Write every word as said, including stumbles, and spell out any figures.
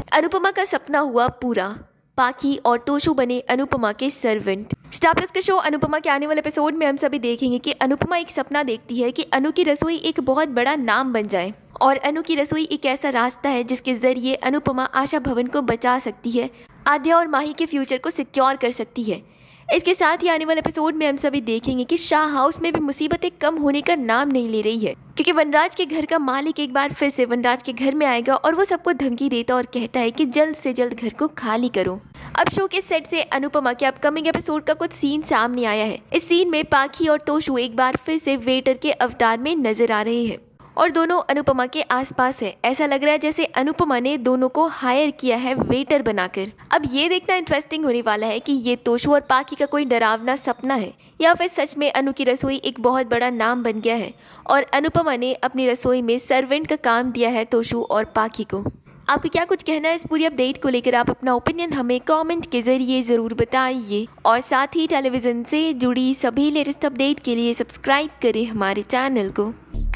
अनुपमा का सपना हुआ पूरा, पाखी और तोशु बने अनुपमा के सर्वेंट। स्टार प्लस के शो अनुपमा के आने वाले एपिसोड में हम सभी देखेंगे कि अनुपमा एक सपना देखती है कि अनु की रसोई एक बहुत बड़ा नाम बन जाए और अनु की रसोई एक ऐसा रास्ता है जिसके जरिए अनुपमा आशा भवन को बचा सकती है, आद्या और माही के फ्यूचर को सिक्योर कर सकती है। इसके साथ ही आने वाले एपिसोड में हम सभी देखेंगे कि शाह हाउस में भी मुसीबतें कम होने का नाम नहीं ले रही है, क्योंकि वनराज के घर का मालिक एक बार फिर से वनराज के घर में आएगा और वो सबको धमकी देता और कहता है कि जल्द से जल्द घर को खाली करो। अब शो के सेट से अनुपमा के अपकमिंग एपिसोड का कुछ सीन सामने आया है। इस सीन में पाखी और तोशु एक बार फिर से वेटर के अवतार में नजर आ रहे हैं और दोनों अनुपमा के आसपास है। ऐसा लग रहा है जैसे अनुपमा ने दोनों को हायर किया है वेटर बनाकर। अब ये देखना इंटरेस्टिंग होने वाला है कि ये तोशु और पाखी का कोई डरावना सपना है या फिर सच में अनु की रसोई एक बहुत बड़ा नाम बन गया है और अनुपमा ने अपनी रसोई में सर्वेंट का काम दिया है तोशु और पाखी को। आपको क्या कुछ कहना है इस पूरी अपडेट को लेकर? आप अपना ओपिनियन हमें कमेंट के जरिए ज़रूर बताइए और साथ ही टेलीविज़न से जुड़ी सभी लेटेस्ट अपडेट के लिए सब्सक्राइब करें हमारे चैनल को।